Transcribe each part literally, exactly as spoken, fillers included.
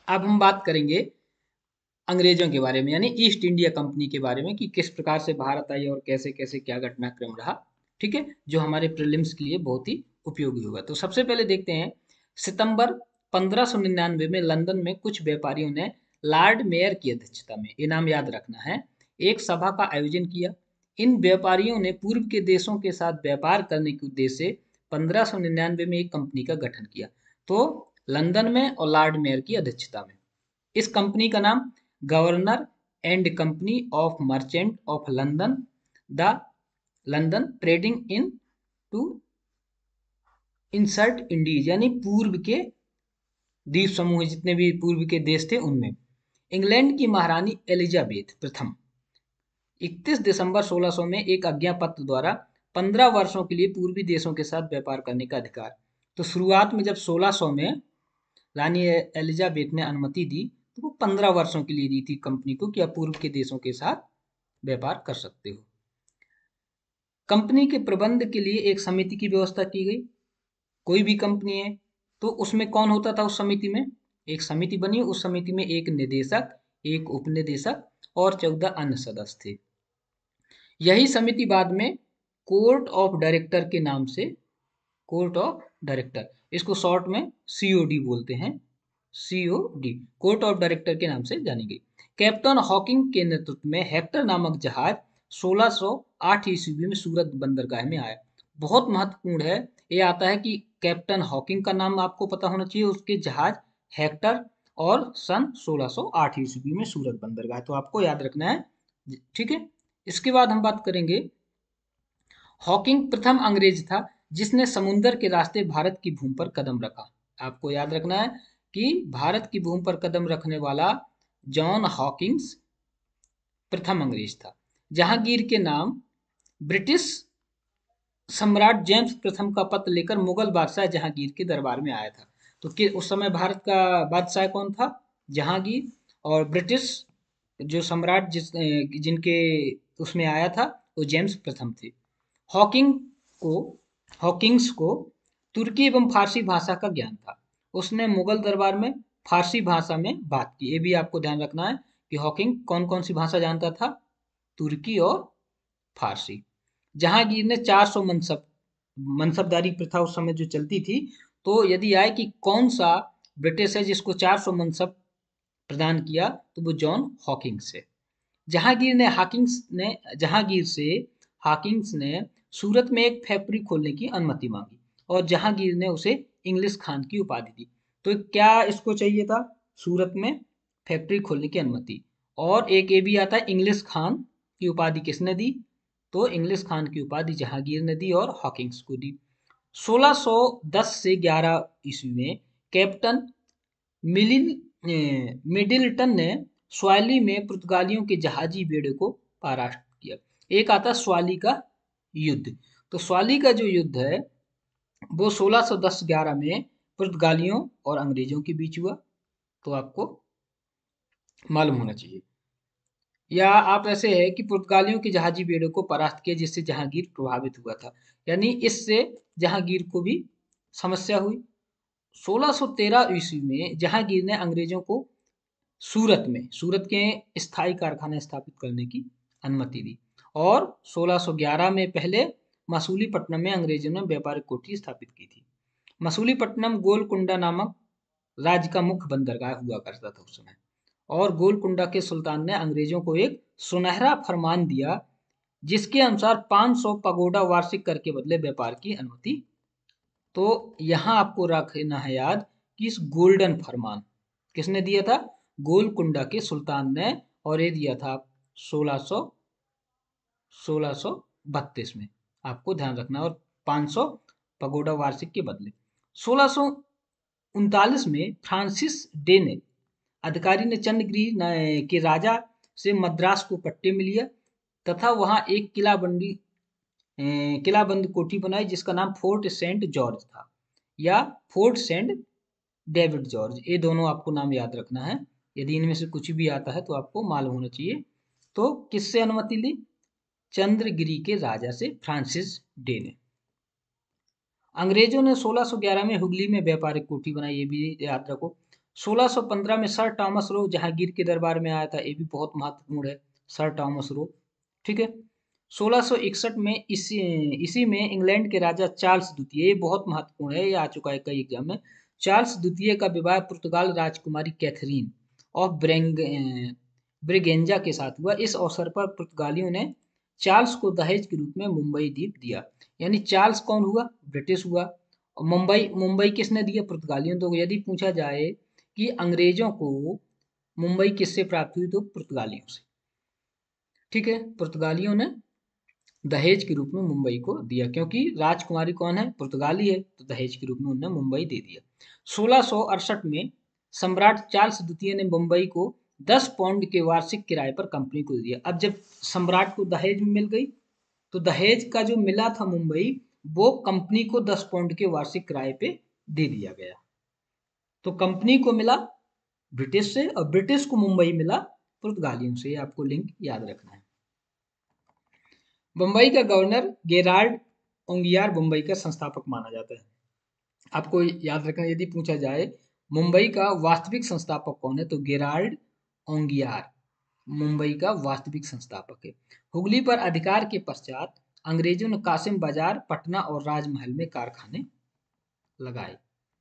अब हम बात करेंगे अंग्रेजों के बारे में, यानी ईस्ट इंडिया कंपनी के बारे में कि किस प्रकार से भारत आई और कैसे कैसे क्या घटनाक्रम रहा। ठीक है, जो हमारे प्रीलिम्स के लिए बहुत ही उपयोगी होगा। तो सबसे पहले देखते हैं, सितंबर पंद्रह सौ निन्यानवे में लंदन में कुछ व्यापारियों ने लॉर्ड मेयर की अध्यक्षता में, ये नाम याद रखना है, एक सभा का आयोजन किया। इन व्यापारियों ने पूर्व के देशों के साथ व्यापार करने के उद्देश्य से पंद्रह सौ निन्यानवे में एक कंपनी का गठन किया। तो लंदन में और लॉर्ड मेयर की अध्यक्षता में इस कंपनी का नाम governor and company of merchant of London, the London trading in to insert Indies, यानी पूर्व के द्वीप समूह जितने भी पूर्व के देश थे उनमें। इंग्लैंड की महारानी एलिजाबेथ प्रथम इकतीस दिसंबर सोलह सौ में एक आज्ञापत्र द्वारा पंद्रह वर्षों के लिए पूर्वी देशों के साथ व्यापार करने का अधिकार। तो शुरुआत में जब सोलह सौ में रानी एलिजाबेथ ने अनुमति दी तो वो पंद्रह वर्षों के लिए दी थी कंपनी को कि आप पूर्व के देशों के साथ व्यापार कर सकते हो। कंपनी के प्रबंध के लिए एक समिति की व्यवस्था की गई। कोई भी कंपनी है तो उसमें कौन होता था, उस समिति में एक समिति बनी, उस समिति में एक निदेशक, एक उपनिदेशक और चौदह अन्य सदस्य थे। यही समिति बाद में कोर्ट ऑफ डायरेक्टर के नाम से, कोर्ट ऑफ डायरेक्टर, इसको शॉर्ट में सीओडी बोलते हैं, सीओडी, कोर्ट ऑफ डायरेक्टर के नाम से जानी गई। कैप्टन हॉकिंग के नेतृत्व में हेक्टर नामक जहाज सोलह सौ आठ ईस्वी में सूरत बंदरगाह में आया। बहुत महत्वपूर्ण है, ये आता है कि कैप्टन हॉकिंग का नाम आपको पता होना चाहिए, उसके जहाज हेक्टर और सन सोलह सौ आठ ईस्वी में सूरत बंदरगाह, तो आपको याद रखना है। ठीक है, इसके बाद हम बात करेंगे, हॉकिंग प्रथम अंग्रेज था जिसने समुद्र के रास्ते भारत की भूमि पर कदम रखा। आपको याद रखना है कि भारत की भूमि पर कदम रखने वाला जॉन हॉकिंग्स प्रथम अंग्रेज था। जहांगीर के नाम ब्रिटिश सम्राट जेम्स प्रथम का पत्र लेकर मुगल बादशाह जहांगीर के दरबार में आया था। तो कि उस समय भारत का बादशाह कौन था, जहांगीर, और ब्रिटिश जो सम्राट जिस जिनके उसमें आया था वो जेम्स प्रथम थे। हॉकिंग को हॉकिंग्स को तुर्की एवं फारसी भाषा का ज्ञान था। उसने मुगल दरबार में फारसी भाषा में बात की। ये भी आपको ध्यान रखना है कि हॉकिंग कौन कौन सी भाषा जानता था, तुर्की और फारसी। जहांगीर ने चार सौ मनसब मनसबदारी प्रथा उस समय जो चलती थी, तो यदि आए कि कौन सा ब्रिटिश है जिसको चार सौ मनसब प्रदान किया, तो वो जॉन हॉकिंग्स है। जहांगीर ने हॉकिंग्स ने जहांगीर से हॉकिंग्स ने सूरत में एक फैक्ट्री खोलने की अनुमति मांगी और जहांगीर ने उसे इंग्लिश खान की उपाधि दी। तो क्या इसको चाहिए था, सूरत में फैक्ट्री खोलने की अनुमति, और एक ये भी आता है इंग्लिश खान की उपाधि किसने दी, तो इंग्लिश खान की उपाधि जहांगीर ने दी और हॉकिंग्स को दी। सोलह सौ दस से ग्यारह ईस्वी में कैप्टन मिलिन मिडिल्टन ने स्वाली में पुर्तगालियों के जहाजी बेड़े को परास्त किया। एक आता स्वाली का युद्ध। तो स्वाली का जो युद्ध है वो सोलह सौ दस ग्यारह में पुर्तगालियों और अंग्रेजों के बीच हुआ, तो आपको मालूम होना चाहिए। या आप ऐसे है कि पुर्तगालियों के जहाजी बेड़े को परास्त किया जिससे जहांगीर प्रभावित हुआ था, यानी इससे जहांगीर को भी समस्या हुई। सोलह सौ तेरह ईस्वी में जहांगीर ने अंग्रेजों को सूरत में सूरत के स्थायी कारखाने स्थापित करने की अनुमति दी और सोलह सौ ग्यारह में पहले मसूलीपट्टनम में अंग्रेजों ने व्यापारिक कोठी स्थापित की थी। मसूलीपट्टनम गोलकुंडा नामक राज्य का मुख्य बंदरगाह हुआ करता था उस समय, और गोलकुंडा के सुल्तान ने अंग्रेजों को एक सुनहरा फरमान दिया जिसके अनुसार पाँच सौ पगोडा वार्षिक कर के बदले व्यापार की अनुमति। तो यहां आपको रखना है याद कि इस गोल्डन फरमान किसने दिया था, गोलकुंडा के सुल्तान ने, और ये दिया था सोलह सौ सोलह सौ बत्तीस में, आपको ध्यान रखना, और पाँच सौ पगोडा वार्षिक के बदले। सोलह सौ उनतालीस में फ्रांसिस डे ने अधिकारी ने चंद्रगिरी के राजा से मद्रास को पट्टे में लिया तथा वहां एक किलाबंदी किलाबंद कोठी बनाई जिसका नाम फोर्ट सेंट जॉर्ज था या फोर्ट सेंट डेविड जॉर्ज। ये दोनों आपको नाम याद रखना है, यदि इनमें से कुछ भी आता है तो आपको मालूम होना चाहिए। तो किससे अनुमति ली, चंद्रगिरी के राजा से, फ्रांसिस डे ने। अंग्रेजों ने सोलह सौ ग्यारह में हुगली में व्यापारिक कोठी बनाई, ये भी याद रखो। सोलह सौ पंद्रह में सर टॉमस रो जहांगीर के दरबार में आया था, ये भी बहुत महत्वपूर्ण है, सर टॉमस रो। ठीक है। सोलह सौ इकसठ में इसी इसी में इंग्लैंड के राजा चार्ल्स द्वितीय, ये बहुत महत्वपूर्ण है, ये आ चुका है कई एग्जाम में। चार्ल्स द्वितीय का विवाह पुर्तगाल राजकुमारी कैथरीन ऑफ ब्रेंग ब्रिगेंजा के साथ हुआ। इस अवसर पर पुर्तगालियों ने चार्ल्स को दहेज के रूप में मुंबई द्वीप दिया। यानी चार्ल्स कौन हुआ? ब्रिटिश हुआ। और मुंबई मुंबई किसने दिया? पुर्तगालियों। तो यदि पूछा जाए कि अंग्रेजों को मुंबई किससे प्राप्त हुई, तो पुर्तगालियों से। ठीक है। पुर्तगालियों ने दहेज के रूप में मुंबई को दिया, क्योंकि राजकुमारी कौन है? पुर्तगाली है, तो दहेज के रूप में उन्होंने मुंबई दे दिया। सोलह सौ अड़सठ में सम्राट चार्ल्स द्वितीय ने मुंबई को दस पाउंड के वार्षिक किराए पर कंपनी को दे दिया। अब जब सम्राट को दहेज मिल गई, तो दहेज का जो मिला था मुंबई, वो कंपनी को दस पाउंड के वार्षिक किराए पे दे दिया गया। तो कंपनी को मिला ब्रिटिश से, और ब्रिटिश को मुंबई मिला पुर्तगालियों से। आपको लिंक याद रखना है। मुंबई का गवर्नर गेराल्ड ओंगियार मुंबई का संस्थापक माना जाता है। आपको याद रखना, यदि पूछा जाए मुंबई का वास्तविक संस्थापक कौन है, तो गेराल्ड ओंगियार मुंबई का वास्तविक संस्थापक है। हुगली पर अधिकार के पश्चात अंग्रेजों ने कासिम बाजार, पटना और राजमहल में कारखाने लगाए।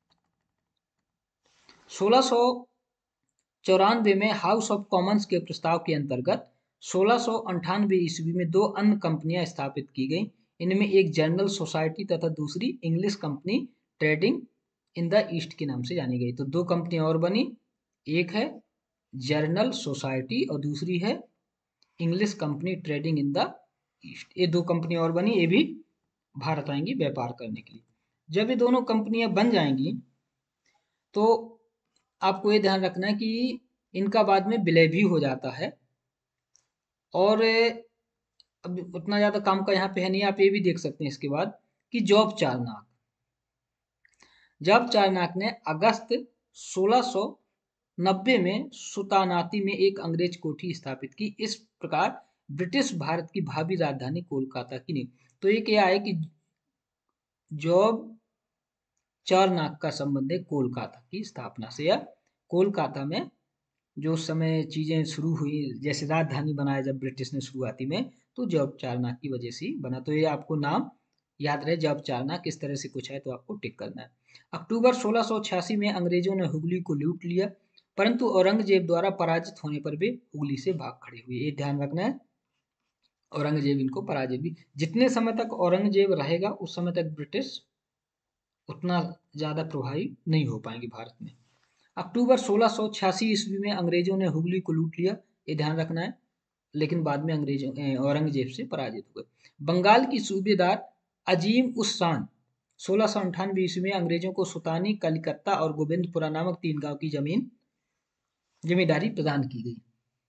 सोलह सौ चौरानवे में हाउस ऑफ कॉमन्स के प्रस्ताव के अंतर्गत सोलह सौ अंठानवे ईस्वी में दो अन्य कंपनियां स्थापित की गईं। इनमें एक जर्नल सोसाइटी तथा दूसरी English company trading in the East के नाम से जानी गई। तो दो कंपनियां और बनी, एक है जर्नल सोसाइटी और दूसरी है English company trading in the East. ये दो कंपनियां और बनी, ये भी भारत आएंगी व्यापार करने के लिए। जब ये दोनों कंपनियां बन जाएंगी, तो आपको ये ध्यान रखना है कि इनका बाद में विलय भी हो जाता है। और अब उतना ज़्यादा काम का यहाँ पे है नहीं, आप ये भी देख सकते हैं इसके बाद कि जॉब चारनाक जॉब चारनाक ने अगस्त सोलह सौ नब्बे में सुतानाती में एक अंग्रेज कोठी स्थापित की। इस प्रकार ब्रिटिश भारत की भावी राजधानी कोलकाता की नींव। तो ये क्या है कि जॉब चारनाक का संबंध है कोलकाता की स्थापना से, या कोलकाता में जो उस समय चीज़ें शुरू हुई, जैसे राजधानी बनाया जब ब्रिटिश ने शुरुआती में, तो जॉब चारनाक की वजह से ही बना। तो ये आपको नाम याद रहे, जॉब चारनाक किस तरह से कुछ है तो आपको टिक करना है। अक्टूबर सोलह सौ छियासी में अंग्रेजों ने हुगली को लूट लिया, परंतु औरंगजेब द्वारा पराजित होने पर वे हुगली से भाग खड़े हुए। ये ध्यान रखना है, औरंगजेब इनको पराजित भी। जितने समय तक औरंगजेब रहेगा उस समय तक ब्रिटिश उतना ज़्यादा प्रभावी नहीं हो पाएंगे भारत में। अक्टूबर सोलह सौ छियासी ईस्वी में अंग्रेजों ने हुगली को लूट लिया, ये ध्यान रखना है, लेकिन बाद में अंग्रेजों औरंगजेब से पराजित हुए। बंगाल की सूबेदार अजीम उस शान सोलह सौ अंठानवे ईस्वी में अंग्रेजों को सुतानी, कलिकत्ता और गोविंदपुरा नामक तीन गांव की जमीन जमींदारी प्रदान की गई।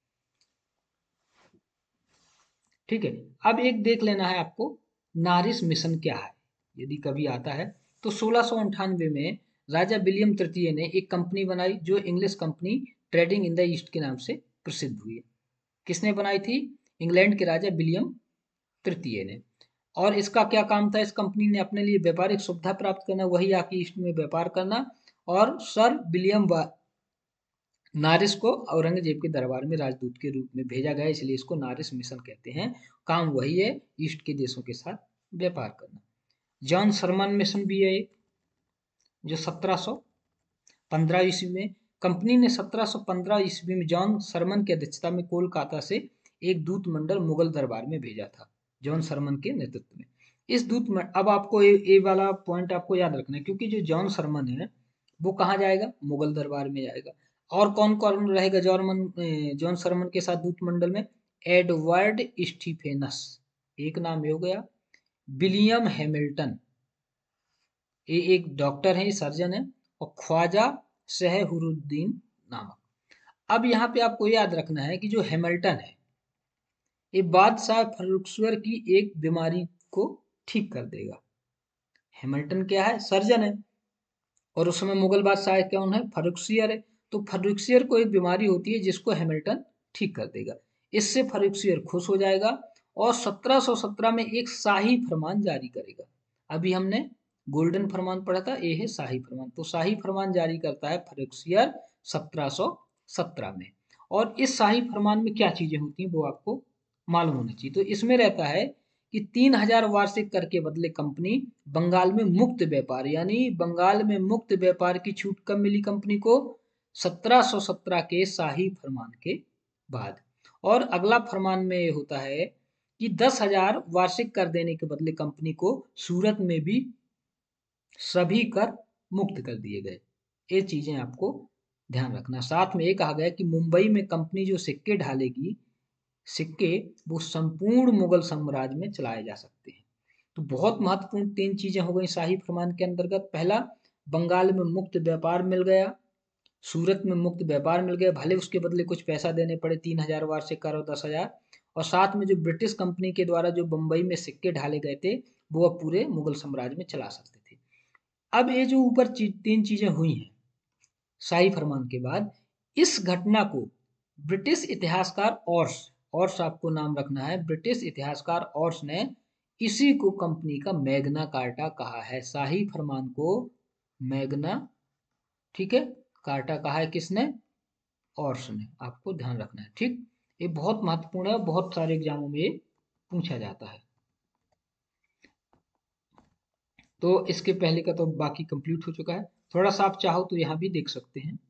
ठीक है। अब एक देख लेना है आपको, नारिस मिशन क्या है, यदि कभी आता है तो। सोलह सौ अंठानवे में राजा विलियम तृतीय ने एक कंपनी बनाई जो English company trading in the East के नाम से प्रसिद्ध हुई। किसने बनाई थी? इंग्लैंड के राजा विलियम तृतीय ने। और इसका क्या काम था? इस कंपनी ने अपने लिए व्यापारिक सुविधा प्राप्त करना, वही आके ईस्ट में व्यापार करना। और सर विलियम नारिस को औरंगजेब के दरबार में राजदूत के रूप में भेजा गया, इसलिए इसको नारिस मिशन कहते हैं। काम वही है, ईस्ट के देशों के साथ व्यापार करना। जॉन सरमन मिशन भी है, जो सत्रह सौ पंद्रह ईस्वी में कंपनी ने सत्रह सौ पंद्रह ईस्वी में जॉन सरमन की अध्यक्षता में कोलकाता से एक दूत मंडल मुगल दरबार में भेजा था, जॉन सरमन के नेतृत्व में। इस दूत में अब आपको ये, ये वाला पॉइंट आपको याद रखना है, क्योंकि जो जॉन सरमन है वो कहाँ जाएगा? मुगल दरबार में जाएगा। और कौन कौन रहेगा जॉर्मन जॉन सरमन के साथ दूत मंडल में? एडवर्ड स्टीफेनस, एक नाम ये हो गया। विलियम हैमिल्टन, ये एक डॉक्टर है, सर्जन है। और ख्वाजा सहरुद्दीन नामक। अब यहाँ पे आपको याद रखना है कि जो हैमिल्टन है, ये बादशाह फर्रुखसर की एक बीमारी को ठीक कर देगा। हैमिल्टन क्या है? सर्जन है। और उस समय मुगल बादशाह कौन है? फर्रुखसियर है। तो फर्रुखसियर को एक बीमारी होती है जिसको हैमिल्टन ठीक कर देगा। इससे फर्रुखसियर खुश हो जाएगा और सत्रह सौ सत्रह में एक शाही फरमान जारी करेगा। अभी हमने गोल्डन फरमान पढ़ा था, ए है शाही फरमान। तो शाही फरमान जारी करता है फर्रुखसियर सत्रह सौ सत्रह में। और इस शाही फरमान में क्या चीजें होती हैं वो आपको मालूम होना चाहिए। तो इसमें रहता है कि तीन हजार वार्षिक कर के बदले कंपनी बंगाल में मुक्त व्यापार, यानी बंगाल में मुक्त व्यापार की छूट कब मिली कंपनी को? सत्रह सौ सत्रह के शाही फरमान के बाद। और अगला फरमान में ये होता है कि दस हजार वार्षिक कर देने के बदले कंपनी को सूरत में भी सभी कर मुक्त कर दिए गए। ये चीजें आपको ध्यान रखना। साथ में ये कहा गया कि मुंबई में कंपनी जो सिक्के ढालेगी, सिक्के वो संपूर्ण मुगल साम्राज्य में चलाए जा सकते हैं। तो बहुत महत्वपूर्ण तीन चीजें हो गई शाही फरमान के अंतर्गत। पहला, बंगाल में मुक्त व्यापार मिल गया, सूरत में मुक्त व्यापार मिल गया, भले उसके बदले कुछ पैसा देने पड़े, तीन हजार वार्षिक कर और दस हजार। और साथ में जो ब्रिटिश कंपनी के द्वारा जो बंबई में सिक्के ढाले गए थे वो अब पूरे मुगल साम्राज्य में चला सकते थे। अब ये जो ऊपर ची, तीन चीजें हुई हैं शाही फरमान के बाद, इस घटना को ब्रिटिश इतिहासकार ऑर्स ऑर्स आपको नाम रखना है, ब्रिटिश इतिहासकार ऑर्स ने इसी को कंपनी का मैग्ना कार्टा कहा है। शाही फरमान को मैग्ना, ठीक है, कार्टा कहा है किसने? ऑर्स ने। आपको ध्यान रखना है, ठीक। ये बहुत महत्वपूर्ण है, बहुत सारे एग्जामों में ये पूछा जाता है। तो इसके पहले का तो बाकी कंप्लीट हो चुका है। थोड़ा सा आप चाहो तो यहाँ भी देख सकते हैं।